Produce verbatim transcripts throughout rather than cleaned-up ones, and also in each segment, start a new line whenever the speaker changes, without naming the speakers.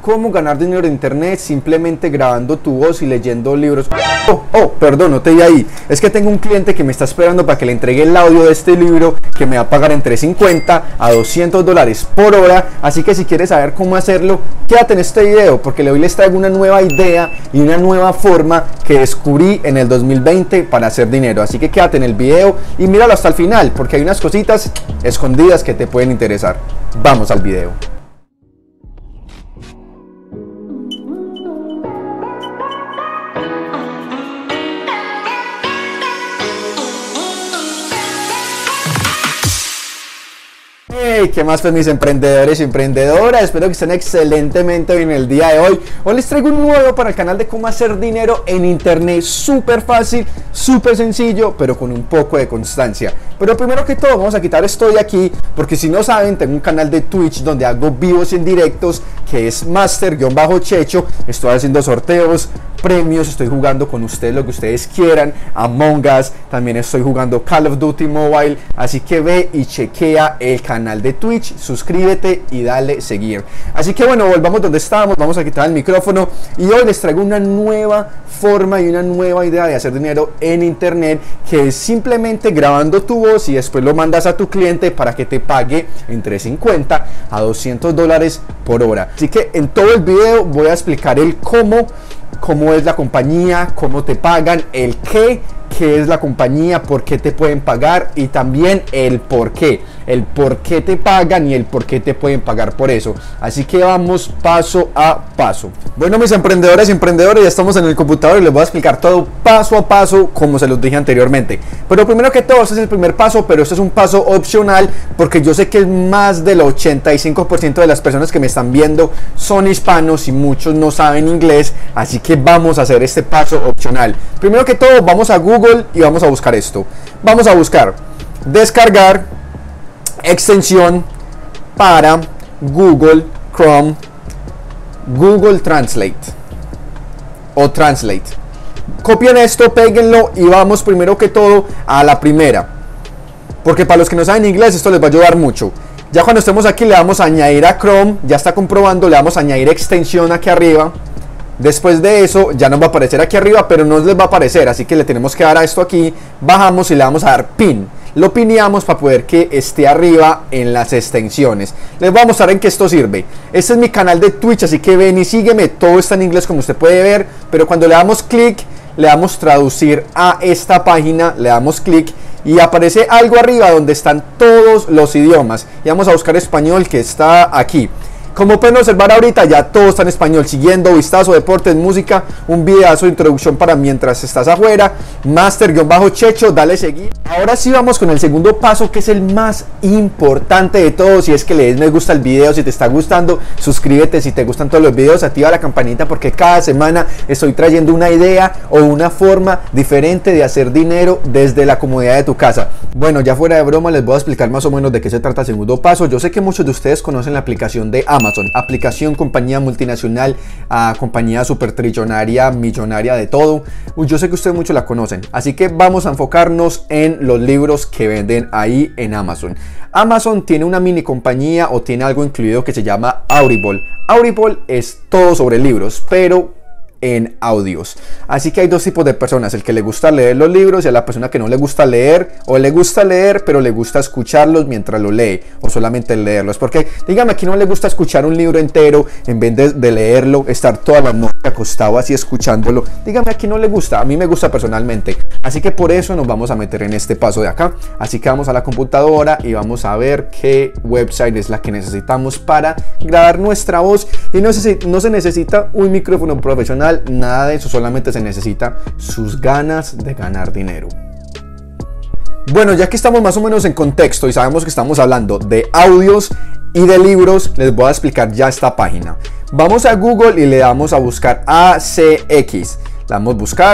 cómo ganar dinero en internet simplemente grabando tu voz y leyendo libros. Oh, oh, perdón, no te di ahí. Es que tengo un cliente que me está esperando para que le entregue el audio de este libro, que me va a pagar entre cincuenta a doscientos dólares por hora. Así que si quieres saber cómo hacerlo, quédate en este video, porque hoy les traigo una nueva idea y una nueva forma que descubrí en el dos mil veinte para hacer dinero. Así que quédate en el video y míralo hasta el final, porque hay unas cositas escondidas que te pueden interesar. Vamos al video. Hey, ¿qué más pues mis emprendedores y emprendedoras? Espero que estén excelentemente bien el día de hoy. Hoy les traigo un nuevo para el canal de cómo hacer dinero en internet, súper fácil, súper sencillo, pero con un poco de constancia. Pero primero que todo vamos a quitar esto de aquí, porque si no saben, tengo un canal de Twitch donde hago vivos y en directos, que es Master-Checho. Estoy haciendo sorteos, premios, estoy jugando con ustedes lo que ustedes quieran, Among Us, también estoy jugando Call of Duty Mobile, así que ve y chequea el canal de Twitch, suscríbete y dale seguir. Así que bueno, volvamos donde estábamos, vamos a quitar el micrófono y hoy les traigo una nueva forma y una nueva idea de hacer dinero en internet, que es simplemente grabando tu voz y después lo mandas a tu cliente para que te pague entre cincuenta a doscientos dólares por hora. Así que en todo el video voy a explicar el cómo, cómo es la compañía, cómo te pagan, el qué, qué es la compañía, por qué te pueden pagar y también el por qué, el por qué te pagan y el por qué te pueden pagar por eso. Así que vamos paso a paso. Bueno, mis emprendedores y emprendedores, ya estamos en el computador y les voy a explicar todo paso a paso como se los dije anteriormente. Pero primero que todo, este es el primer paso, pero este es un paso opcional porque yo sé que más del ochenta y cinco por ciento de las personas que me están viendo son hispanos y muchos no saben inglés, así que vamos a hacer este paso opcional. Primero que todo, vamos a Google y vamos a buscar esto. Vamos a buscar descargar extensión para Google Chrome, Google Translate o Translate. Copien esto, péguenlo y vamos primero que todo a la primera, porque para los que no saben inglés esto les va a ayudar mucho. Ya cuando estemos aquí le damos a añadir a Chrome, ya está comprobando, le damos a añadir extensión aquí arriba. Después de eso ya nos va a aparecer aquí arriba, pero no les va a aparecer, así que le tenemos que dar a esto aquí, bajamos y le vamos a dar pin. Lo pineamos para poder que esté arriba en las extensiones. Les voy a mostrar en qué esto sirve. Este es mi canal de Twitch, así que ven y sígueme, todo está en inglés como usted puede ver, pero cuando le damos clic, le damos traducir a esta página, le damos clic y aparece algo arriba donde están todos los idiomas. Y vamos a buscar español, que está aquí. Como pueden observar ahorita ya todo está en español, siguiendo, vistazo, deportes, música, un videazo de introducción para mientras estás afuera, Master-Checho, dale seguir. Ahora sí vamos con el segundo paso, que es el más importante de todos, y es que le des me gusta al video si te está gustando, suscríbete si te gustan todos los videos, activa la campanita porque cada semana estoy trayendo una idea o una forma diferente de hacer dinero desde la comodidad de tu casa. Bueno, ya fuera de broma les voy a explicar más o menos de qué se trata el segundo paso. Yo sé que muchos de ustedes conocen la aplicación de Amazon. Amazon, aplicación, compañía multinacional, uh, compañía super trillonaria, millonaria, de todo. Yo sé que ustedes muchos la conocen, así que vamos a enfocarnos en los libros que venden ahí en Amazon. Amazon tiene una mini compañía o tiene algo incluido que se llama Audible. Audible es todo sobre libros, pero en audios. Así que hay dos tipos de personas: el que le gusta leer los libros y a la persona que no le gusta leer, o le gusta leer pero le gusta escucharlos mientras lo lee, o solamente leerlos. Porque dígame, aquí no le gusta escuchar un libro entero en vez de, de leerlo, estar toda la noche acostado así escuchándolo. Dígame, aquí no le gusta. A mí me gusta personalmente, así que por eso nos vamos a meter en este paso de acá. Así que vamos a la computadora y vamos a ver qué website es la que necesitamos para grabar nuestra voz. Y no se, no se necesita un micrófono profesional, nada de eso, solamente se necesita sus ganas de ganar dinero. Bueno, ya que estamos más o menos en contexto y sabemos que estamos hablando de audios y de libros, les voy a explicar ya esta página. Vamos a Google y le damos a buscar A C X, le damos buscar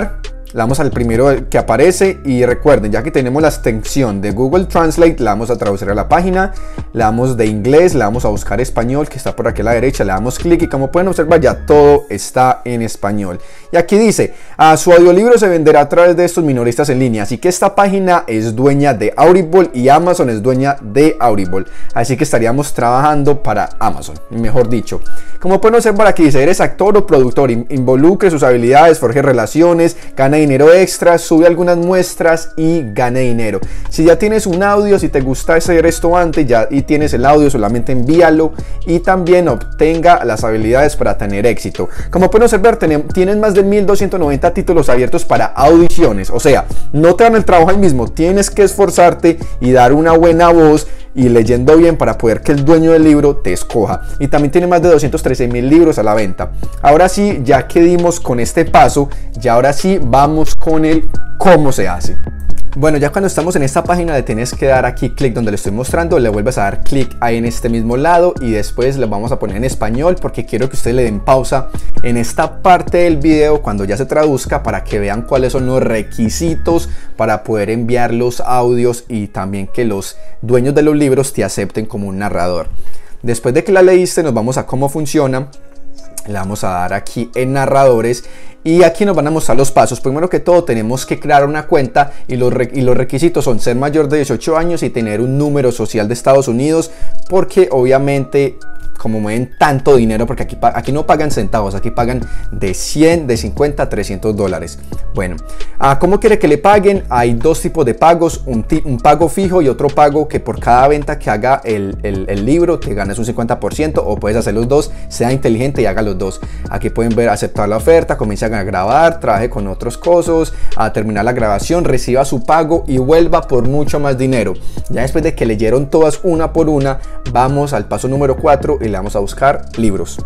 Le damos al primero que aparece y recuerden, ya que tenemos la extensión de Google Translate, le vamos a traducir a la página, le damos de inglés, le vamos a buscar español, que está por aquí a la derecha, le damos clic y como pueden observar ya todo está en español. Y aquí dice, a su audiolibro se venderá a través de estos minoristas en línea, así que esta página es dueña de Audible y Amazon es dueña de Audible, así que estaríamos trabajando para Amazon, mejor dicho. Como pueden observar aquí dice, eres actor o productor, involucre sus habilidades, forje relaciones, gana dinero extra, sube algunas muestras y gane dinero. Si ya tienes un audio, si te gusta hacer esto antes ya y tienes el audio, solamente envíalo y también obtenga las habilidades para tener éxito. Como pueden observar, tienes más de mil doscientos noventa títulos abiertos para audiciones, o sea, no te dan el trabajo ahí mismo, tienes que esforzarte y dar una buena voz y leyendo bien para poder que el dueño del libro te escoja. Y también tiene más de doscientos trece mil libros a la venta. Ahora sí, ya que dimos con este paso, ya ahora sí vamos con el cómo se hace. Bueno, ya cuando estamos en esta página le tienes que dar aquí clic donde le estoy mostrando, le vuelves a dar clic ahí en este mismo lado y después le vamos a poner en español porque quiero que ustedes le den pausa en esta parte del video cuando ya se traduzca para que vean cuáles son los requisitos para poder enviar los audios y también que los dueños de los libros te acepten como un narrador. Después de que la leíste nos vamos a cómo funciona. Le vamos a dar aquí en narradores y aquí nos van a mostrar los pasos. Primero que todo tenemos que crear una cuenta y los, re y los requisitos son ser mayor de dieciocho años y tener un número social de Estados Unidos, porque obviamente como mueven tanto dinero, porque aquí, aquí no pagan centavos, aquí pagan de cien, de cincuenta a trescientos dólares. Bueno, ¿a cómo quiere que le paguen? Hay dos tipos de pagos, un, un pago fijo y otro pago que por cada venta que haga el, el, el libro te ganas un cincuenta por ciento, o puedes hacer los dos, sea inteligente y haga los dos. Aquí pueden ver aceptar la oferta, comienza a grabar, trabaje con otros cosas, a terminar la grabación, reciba su pago y vuelva por mucho más dinero. Ya después de que leyeron todas una por una, vamos al paso número cuatro y le vamos a buscar libros.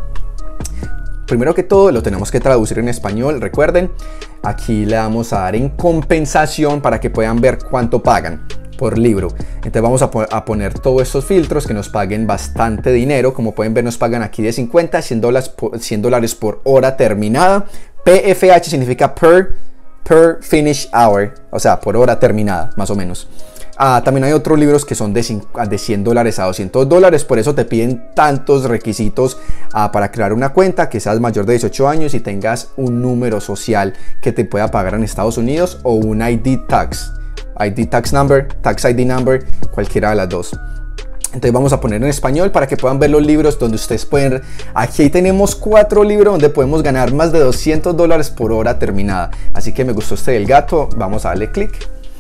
Primero que todo lo tenemos que traducir en español, recuerden, aquí le vamos a dar en compensación para que puedan ver cuánto pagan por libro. Entonces vamos a, po a poner todos estos filtros que nos paguen bastante dinero. Como pueden ver nos pagan aquí de cincuenta a cien dólares por hora terminada. P F H significa per, per finish hour, o sea por hora terminada más o menos. Ah, también hay otros libros que son de cien dólares a doscientos dólares, por eso te piden tantos requisitos ah, para crear una cuenta, que seas mayor de dieciocho años y tengas un número social que te pueda pagar en Estados Unidos o un I D tax, I D tax number, tax I D number, cualquiera de las dos. Entonces vamos a poner en español para que puedan ver los libros donde ustedes pueden. Aquí tenemos cuatro libros donde podemos ganar más de doscientos dólares por hora terminada. Así que me gustó este del gato, vamos a darle clic.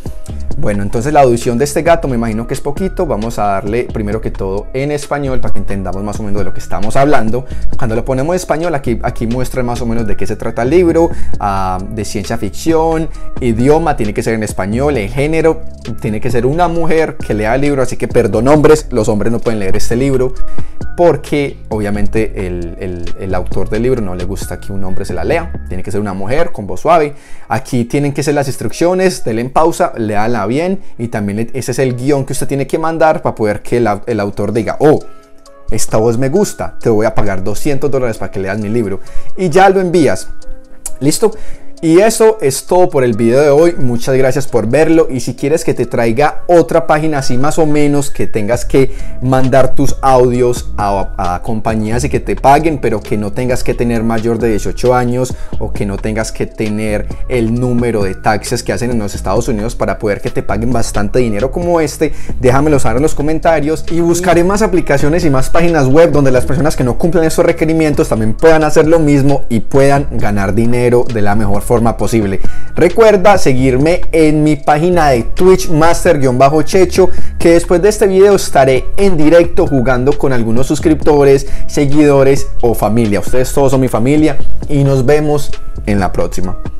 Bueno, entonces la audición de este gato me imagino que es poquito. Vamos a darle primero que todo en español para que entendamos más o menos de lo que estamos hablando. Cuando lo ponemos en español, aquí, aquí muestra más o menos de qué se trata el libro, uh, de ciencia ficción, idioma, tiene que ser en español, el género, tiene que ser una mujer que lea el libro, así que perdón hombres, los hombres no pueden leer este libro porque obviamente el, el, el autor del libro no le gusta que un hombre se la lea, tiene que ser una mujer con voz suave. Aquí tienen que ser las instrucciones, denle en pausa, léala bien y también ese es el guión que usted tiene que mandar para poder que el, el autor diga, oh, esta voz me gusta, te voy a pagar doscientos dólares para que leas mi libro y ya lo envías. ¿Listo? Y eso es todo por el video de hoy. Muchas gracias por verlo y si quieres que te traiga otra página así más o menos, que tengas que mandar tus audios a, a compañías y que te paguen, pero que no tengas que tener mayor de dieciocho años o que no tengas que tener el número de taxes que hacen en los Estados Unidos para poder que te paguen bastante dinero como este, déjamelo saber en los comentarios y buscaré más aplicaciones y más páginas web donde las personas que no cumplen estos requerimientos también puedan hacer lo mismo y puedan ganar dinero de la mejor forma forma posible. Recuerda seguirme en mi página de Twitch Master-Checho, que después de este video estaré en directo jugando con algunos suscriptores, seguidores o familia. Ustedes todos son mi familia y nos vemos en la próxima.